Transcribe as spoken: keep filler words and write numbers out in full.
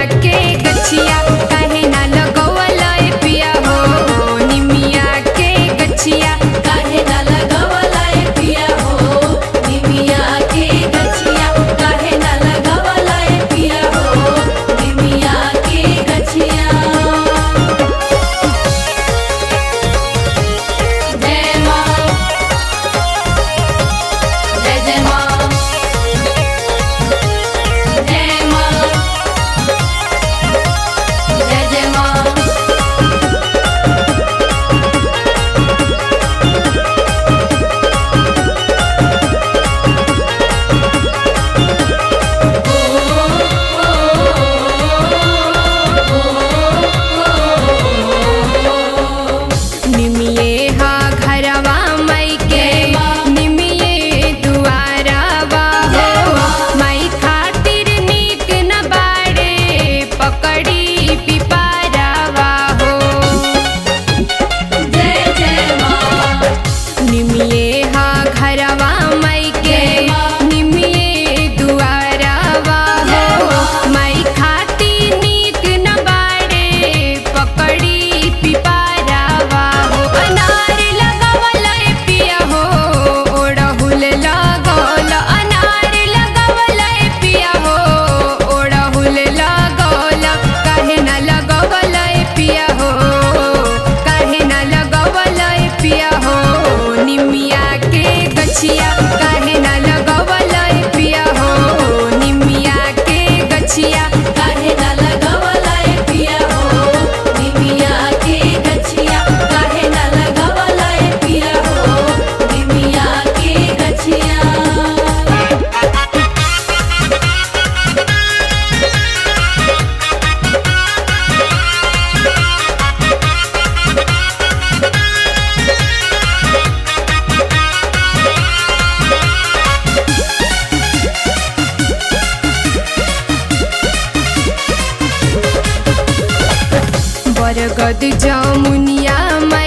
के गछिया काहे ना लगवल ए पिया हो निमिया के गछिया काहे ना लगवल ए पिया हो निमिया के गछिया काहे ना लगवल ए पिया हो निमिया के गछिया। जय माँ जय जय माँ जय माँ जय जय माँ। निमिये हा घरवा मई के निमिये दुआरवा हो मई खातिर नीक न बाड़े पकड़ी पिपारवा हो जय जय माँ निमिये हा घरवा मई के निमिये दुआरवा हो मई खातिर नीक न बाड़े पकड़ी पिपारवा हो अनार लगवल ए पिया हो ओड़हुल लगवल अनार लगवल ए पिया हो ओड़हुल लगवल काहे ना लगवल ए पिया हो काहे ना लगवल ए पिया हो निमिया के गछिया काहे ना लगवल ए पिया हो निमिया के गछिया काहे ना लगवल ए पिया हो निमिया के गछिया काहे ना लगवल ए पिया हो निमिया के गछिया। बरगद जमुनिया